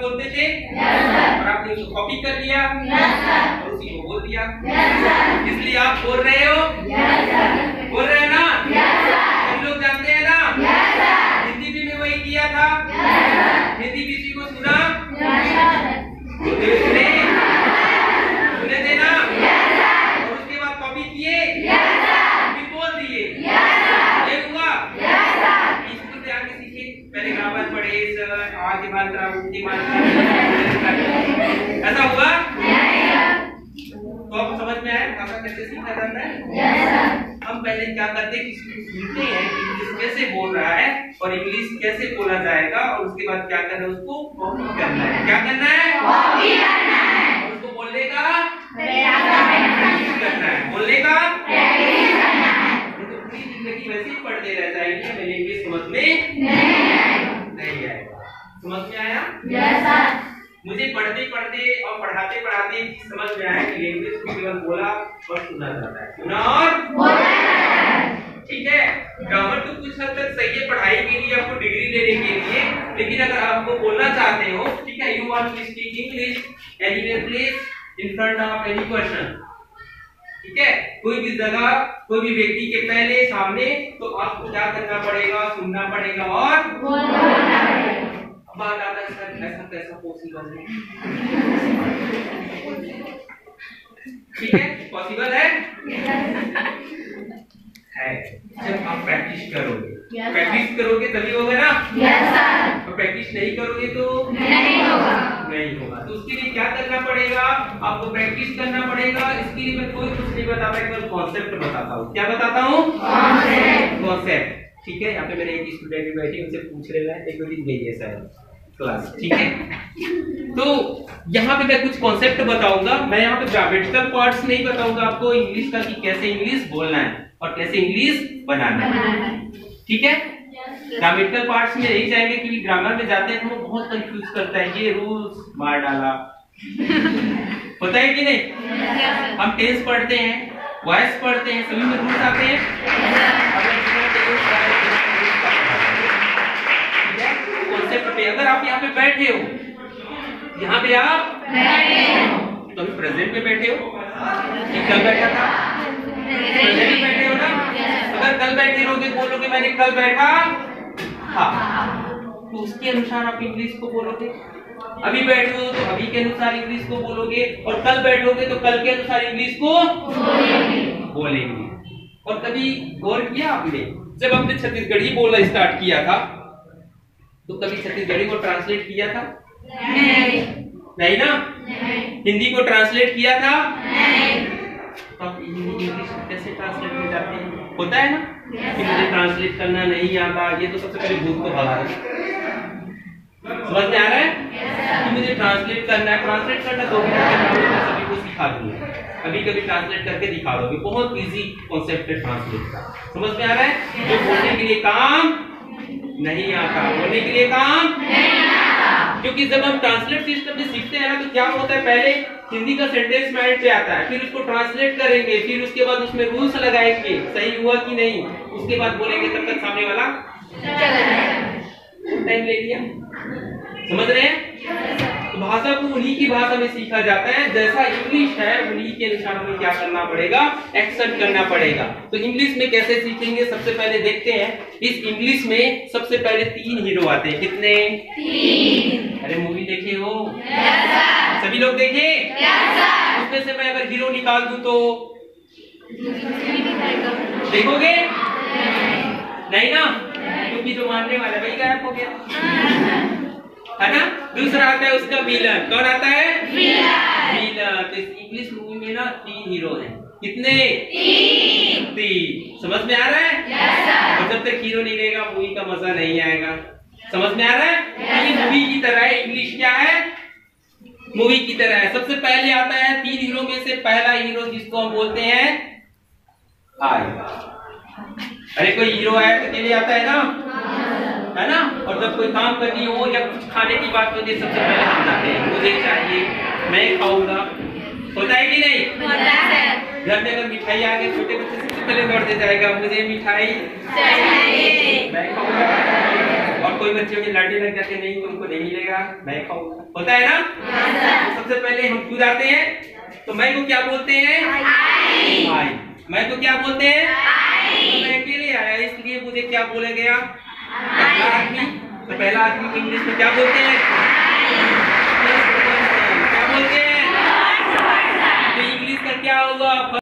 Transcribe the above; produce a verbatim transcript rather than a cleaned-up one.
बोलते थे? yes, और आपने उसको कॉपी कर लिया yes, और उसी को बोल दिया yes, इसलिए आप बोल रहे हो yes, बोल रहे हैं ना yes, हम लोग जानते हैं ना yes, हिंदी भी में वही किया था yes, हिंदी किसी को सुना yes, सुने सुने थे ना yes, और उसके बाद कॉपी किए yes, फिर बोल दिए yes, ये हुआ yes, स्कूल से आके सीखे पहले ग्रामर पढ़े आज की मात्रा उनकी मात्रा ऐसा हुआ तो आप समझ में आया भाषा कैसे सीखा जाता है yes, हम पहले क्या करते हैं किसी को सुनते हैं कि इंग्लिश कैसे बोल रहा है और इंग्लिश कैसे बोला जाएगा और उसके बाद क्या करना है उसको कॉपी करना है क्या करना है कॉपी करना है और उसको बोलने का प्रयास करना है बोलने का प्रैक्टिस करना है तो पूरी जिंदगी वैसे ही पढ़ते रह जाएंगे हमें इंग्लिश समझ में नहीं आएगा नहीं आएगा समझ में आया यस सर मुझे पढ़ते पढ़ते और पढ़ाते पढ़ाते समझ में आया कि लैंग्वेज को केवल बोला और सुना जाता है सुना और बोला जाता है ठीक है ग्रामर तो कुछ हद तक सही है पढ़ाई के लिए आपको डिग्री लेने के लिए लेकिन अगर आपको बोलना चाहते हो ठीक है you want to speak English anywhere please in front of any person ठीक है कोई भी जगह कोई भी व्यक्ति के पहले सामने तो आपको क्या करना पड़ेगा सुनना पड़ेगा और बोलना पड़ेगा बात आता है सर ऐसा कैसा पॉसिबल है ठीक है पॉसिबल है है जब आप प्रैक्टिस करोगे yes, प्रैक्टिस करोगे तभी होगा ना यस सर और प्रैक्टिस नहीं करोगे तो नहीं होगा नहीं होगा तो उसके लिए क्या करना पड़ेगा आपको प्रैक्टिस करना पड़ेगा इसके लिए मैं कोई कुछ नहीं बताता एक कॉन्सेप्ट बताता हूँ क्या बताता हूँ कॉन्सेप्ट कॉन्सेप्ट ठीक है यहाँ पे मेरे एक स्टूडेंट भी बैठे उनसे पूछ रहे हैं एक दो दिन गई है सर क्लास ठीक है तो यहाँ पे मैं कुछ कॉन्सेप्ट बताऊंगा मैं यहाँ पे ग्रामेटिकल पार्ट्स नहीं बताऊंगा आपको इंग्लिश का कि कैसे इंग्लिश बोलना है और कैसे इंग्लिश बनाना है ठीक है ग्रामेटिकल पार्ट्स में नहीं जाएंगे क्योंकि ग्रामर में जाते हैं तो वो बहुत कंफ्यूज करता है ये रूल्स मार डाला पता है कि नहीं हम टेंस पढ़ते हैं वॉइस पढ़ते हैं सभी में रूल्स आते हैं पे अगर आप यहाँ पे बैठे हो यहाँ पे आप बैठे हो तो अभी प्रेजेंट में बैठे हो कल बैठा था प्रेजेंट में बैठे हो ना अगर कल बैठे रहोगे बोलोगे मैंने कल बैठा हाँ तो उसके अनुसार आप इंग्लिश को बोलोगे अभी बैठे हो तो अभी के अनुसार इंग्लिश को बोलोगे और कल बैठोगे तो कल के अनुसार इंग्लिश को बोलेंगे और कभी गौर किया आपने जब हमने छत्तीसगढ़ी बोलना स्टार्ट किया था तो कभी छत्तीसगढ़ी को ट्रांसलेट किया था नहीं नहीं ना नहीं हिंदी को ट्रांसलेट किया था नहीं तो आप इंग्लिश कैसे ट्रांसलेट में जाते हैं होता है ना कि मुझे ट्रांसलेट करना नहीं आता ये तो सबसे पहले भूत को भगा रहा है समझ में आ रहा है कि मुझे ट्रांसलेट करना है ट्रांसलेट करना दो मिनट में सभी को सिखा दूंगा कभी कभी ट्रांसलेट करके दिखा दोगे बहुत इजी कॉन्सेप्ट है ट्रांसलेट का समझ में आ रहा है जो बोलने के लिए काम नहीं आता बोलने के लिए काम नहीं आता क्योंकि जब हम ट्रांसलेट सिस्टम में सीखते हैं ना तो क्या होता है पहले हिंदी का सेंटेंस माइंड पे आता है फिर उसको ट्रांसलेट करेंगे फिर उसके बाद उसमें रूल्स लगाएंगे सही हुआ कि नहीं उसके बाद बोलेंगे तब तक सामने वाला टाइम ले लिया समझ रहे हैं तो भाषा को उन्हीं की भाषा में सीखा जाता है जैसा इंग्लिश है उन्हीं के अनुसार हमें क्या करना पड़ेगा एक्सेप्ट करना पड़ेगा तो इंग्लिश में कैसे सीखेंगे सबसे पहले देखते हैं इस इंग्लिश में सबसे पहले तीन हीरो आते हैं कितने तीन अरे मूवी देखे हो yes, सभी लोग देखे yes, उसमें से मैं अगर हीरो निकाल दूं तो देखोगे नहीं ना क्योंकि जो मारने वाला वही गायब हो गया है ना दूसरा आता है उसका विलन कौन आता है विलन विलन तो इस इंग्लिश मूवी में ना तीन हीरो हैं कितने तीन तीन समझ में आ रहा है yes, और जब तक हीरो नहीं रहेगा मूवी का मजा नहीं आएगा समझ में आ रहा है yes, ये मूवी की तरह है इंग्लिश क्या है मूवी की तरह है सबसे पहले आता है तीन हीरो में से पहला हीरो जिसको हम बोलते हैं आई अरे कोई हीरो है तो अकेले आता है ना है ना और जब कोई काम करनी हो या कुछ खाने की बात होती है सबसे पहले हम जाते हैं मुझे चाहिए मैं खाऊंगा होता है कि नहीं होता है घर में अगर मिठाई आ गई छोटे बच्चे सबसे पहले दौड़ते जाएगा मुझे मिठाई चाहिए मैं खाऊंगा और कोई बच्चों के लड़ने लग जाते हैं, नहीं तुमको नहीं मिलेगा, मैं खाऊंगा, होता है ना। तो सबसे पहले हम खुद आते हैं, तो मैं को क्या बोलते हैं? आई। आई। मैं को क्या बोलते हैं? आई। तो मैं अकेले आया इसलिए मुझे क्या बोला गया? पहला आदमी। तो पहला आदमी को इंग्लिश में क्या बोलते हैं? क्या बोलते हैं? तो इंग्लिश का क्या होगा?